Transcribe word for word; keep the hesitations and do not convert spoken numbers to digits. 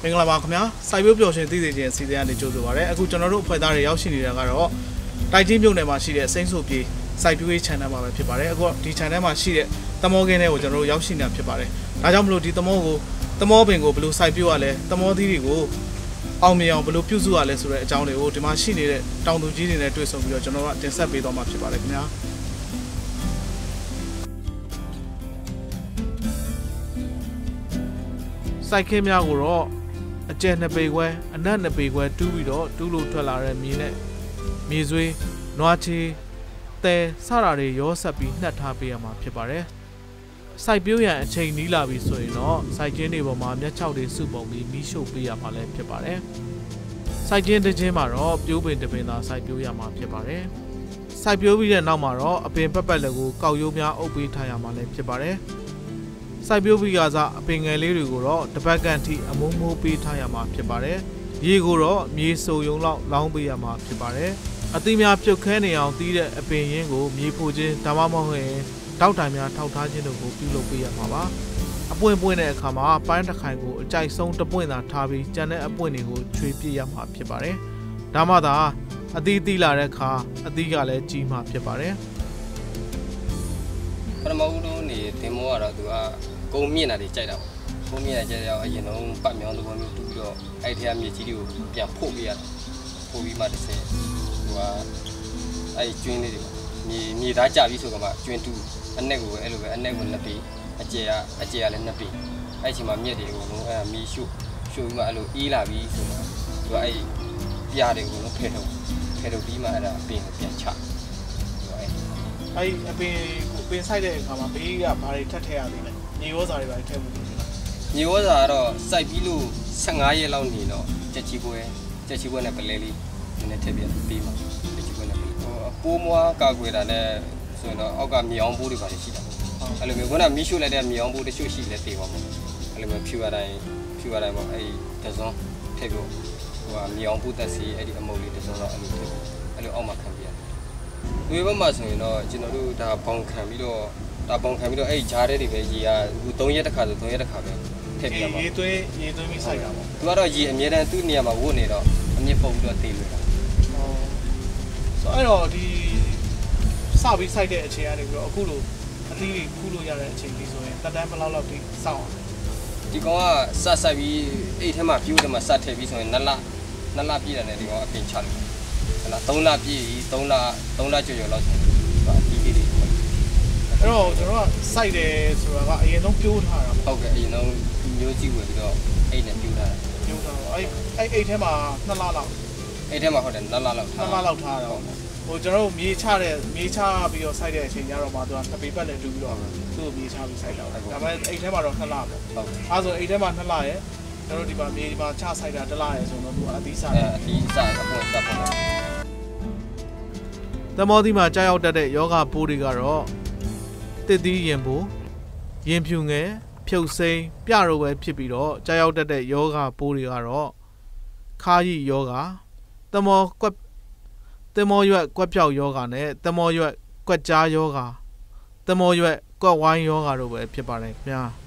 မင်္ဂလာပါခင်ဗျာစိုက်ပျိုးပျော်ရွှင်သိစေခြင်းစီစဉ်ရတဲ့ကြိုးဆိုပါရစေအခုကျွန်တော်တို့အဖွဲ့သားတွေရောက်ရှိနေတာကတော့တိုက်ကြီးမြို့နယ်မှာရှိတဲ့စိမ့်ဆိုပြေစိုက်ပျိုးရေး channel မှာပဲဖြစ်ပါတယ်အခုဒီ channel မှာရှိတဲ့သမောခင်းတွေကိုကျွန်တော်တို့ရောက်ရှိနေတာဖြစ်ပါတယ်ဒါကြောင့်မလို့ဒီသမောကိုသမောပင်ကိုဘယ်လိုစိုက်ပျိုးရလဲသမောသီးတွေကိုအောင်မြင်အောင်ဘယ်လိုပြုစုရလဲဆိုတဲ့အကြောင်းတွေကိုဒီမှာရှိနေတဲ့တောင်သူကြီးတွေနဲ့တွေ့ဆုံပြီးတော့ကျွန်တော်ကတင်ဆက်ပေးသွားမှာဖြစ်ပါတယ်ခင်ဗျာစိုက်ခင်းများကိုတော့အကျယ်နှစ်ပေခွဲအနက်နှစ်ပေခွဲတူးပြီးတော့တူးလို့ထွက်လာတဲ့မြေနဲ့မြေဆွေးနွားချေတဲစတာတွေရောဆက်ပြီးနှက်ထားပေးရမှာဖြစ်ပါတယ်စိုက်ပျိုးရန်အချိန်နီးလာပြီဆိုရင်တော့စိုက်ကျင်းတွေပေါ်မှာမျက်ခြောက်တွေစုပုံပြီးမီးရှို့ပေးရမှာလည်းဖြစ်ပါတယ်စိုက်ကျင်းတစ်ချင်းမှာတော့ပြိုးပင်တစ်ပင်သာစိုက်ပျိုးရမှာဖြစ်ပါတယ်စိုက်ပျိုးပြီးတဲ့နောက်မှာတော့အပင်ပတ်ပတ်လည်းကိုကောက်ရိုးများအုပ်ပေးထားရမှာလည်းဖြစ်ပါတယ်စိုက်ပျိုးပြီးကစားအပင်ငယ်လေးတွေကိုတော့တပတ်ကန်ထိအမုံမိုးပေးထားရမှာဖြစ်ပါတယ်။ရေကိုတော့မြေစုံယုံလောက်လောင်းပေးရမှာဖြစ်ပါတယ်။အသီးများပြုတ်ခဲနေအောင်တီးတဲ့အပင်ရင်းကိုမြေဖိုခြင်းဒါမှမဟုတ်ရင်တောက်တိုင်များထောက်ထားခြင်းတို့ကိုပြုလုပ်ပေးရမှာပါ။အပွင့်ပွင့်တဲ့အခါမှာပန်းတစ်ခိုင်ကိုအကြိုက်ဆုံးတစ်ပွင့်သာထားပြီးကျန်တဲ့အပွင့်တွေကိုချွေပြစ်ရမှာဖြစ်ပါတယ်။ဒါမှသာအသီးသီးလာတဲ့အခါအသီးကလည်းကြီးမှာဖြစ်ပါတယ်။ပထမဦးဆုံးနေတင်မောကတော့သူကကုန်းမြင့်တာတွေကြိုက်တာပေါ့ကုန်းမြင့်တာကြိုက်တော့အရင်ဆုံးပတ်မြောင်းသဘောမျိုးတူပြီးတော့အဲ့ဒီထဲကမြေကြီးတွေကိုပြန်ဖို့ပေးရတယ်ဖို့ပြီးမှတစ်ဆင့်ဟိုကအဲ့ကျွင်းလေးတွေမြေမြေသားကြပြီးဆိုတော့မှကျွင်းတူအနက်ကိုပဲအဲ့လိုပဲအနက်ကိုနှစ်ပေအကျယ်ကအကျယ်ကလည်းနှစ်ပေအဲ့ချိန်မှာမြက်တွေအကုန်လုံးအဲ့ဒါမြေရှို့ရှို့ပြီးမှအဲ့လိုအေးလာပြီးဆိုတော့သူကအဲ့ပြားတွေအကုန်လုံးဖယ်ထုတ်ဖယ်ထုတ်ပြီးမှအဲ့ဒါအပင်ကိုပြန်ချအဲ့အပင်ကိုပင်ဆိုင်တဲ့အခါမှာဘေးကဘာတွေထပ်ထည့်ရသေးလဲမြေဝစာတွေဘာတွေထည့်ဖို့လုပ်လဲမြေဝစာကတော့စိုက်ပြီးလို့ဆယ်ငါးရက်လောက်နေတော့ကြက်ချီပွဲကြက်ချီပွဲနဲ့ပလဲလေးနည်းနည်းထည့်ပြပေးမှာကြက်ချီပွဲနဲ့ပလဲဟိုပိုးမွားကာကွယ်တာနဲ့ဆိုရင်တော့အောက်ကမြေအောင်ပိုးတွေပါရှိတာအဲ့လိုမျိုးခုနမီးရှို့လိုက်တဲ့မြေအောင်ပိုးတချို့ရှိလဲတေးပါပေါ့အဲ့လိုမျိုးဖြူရတိုင်းဖြူရတိုင်းပေါ့အဲ့ဒီတစုံထည့်ဖို့ဟိုကမြေအောင်ပိုးတက်စီအဲ့ဒီအမုတ်လေးတစုံတော့အဲ့လိုထည့်အဲ့လိုအောက်မှာခံပြဒီဘက်မှာဆိုရင်တော့ကျွန်တော်တို့ဒါပေါင်ခံပြီးတော့ဒါပေါင်ခံပြီးတော့အဲ့ဒီဂျားတဲ့တွေပဲရေကအခုသုံးရက်တစ်ခါဆိုသုံးရက်တစ်ခါပဲထည့်ပြရမှာရေသွင်းရေသွင်းပြီးစိုက်တာပေါ့သူကတော့ရေအမြဲတမ်းသူ့နေရာမှာဝတ်နေတော့အမြင့်ပုံပြီးတော့တေးလို့တာဟောဆိုအဲ့တော့ဒီစပြီးစိုက်တဲ့အချိန်ကနေပြီးတော့အခုလိုအသီးတွေခူးလို့ရတဲ့အချိန်ကြီးဆိုရင်တက်တန်းဘယ်လောက်လောက်ထိစောင့်အောင်ဒီကောင်ကစစိုက်ပြီးအဲ့ထဲမှာပြိုးတယ်မှာစထည့်ပြီးဆိုရင်နှစ်လနှစ်လပြည့်တယ်နဲ့ဒီကောင်အပင်ချလို့ဟလာသုံးလပြည့်သုံးလသုံးလကျော်ကျော်လောက်ဆိုတော့အတီးလေးတွေအဲ့တော့ကျွန်တော်ကစိုက်တယ်ဆိုတာကအရင်ဆုံးပြိုးထားတာဟုတ်ကဲ့အရင်ဆုံးမျိုးကြီးဝင်ပြီးတော့အိတ်နဲ့ပြိုးထားတာပြိုးထားတော့အဲ့အဲ့အိတ်ထဲမှာနှစ်လလောက်အိတ်ထဲမှာဟုတ်တယ်နှစ်လလောက်ထားနှစ်လလောက်ထားတော့ဟိုကျွန်တော်တို့မြေချတဲ့မြေချပြီးတော့စိုက်တဲ့အချိန်ကျတော့မှသူကနှစ်ပေပတ်လည်းတူပြီးတော့သူ့ကိုမြေချပြီးစိုက်တော့ဒါပေမဲ့အိတ်ထဲမှာတော့နှစ်လပေါ့ဟုတ်အဲဆိုအိတ်ထဲမှာနှစ်လရဲ့ကျွန်တော်တို့ဒီမှာမြေမှာချစိုက်တာတစ်လရဲ့ဆိုတော့သူကအသီးစားတယ်အသီးစားအပွင့်စားပေါ့သမောသီးမှာကြားရောက်တတ်တဲ့ယောဂပိုးတွေကတော့တစ်သီးရင်ပိုးရင်ဖြူငယ်ဖြုတ်စိမ်းပြတော့ပဲဖြစ်ပြီးတော့ကြားရောက်တတ်တဲ့ယောဂပိုးတွေကတော့ခါးရီယောဂသမောကွက်သမောရွက်ကွက်ပြောက်ယောဂနဲ့သမောရွက်ကွက်ကြားယောဂသမောရွက်ကွက်ဝိုင်းယောဂတို့ပဲဖြစ်ပါတယ်ခင်ဗျာ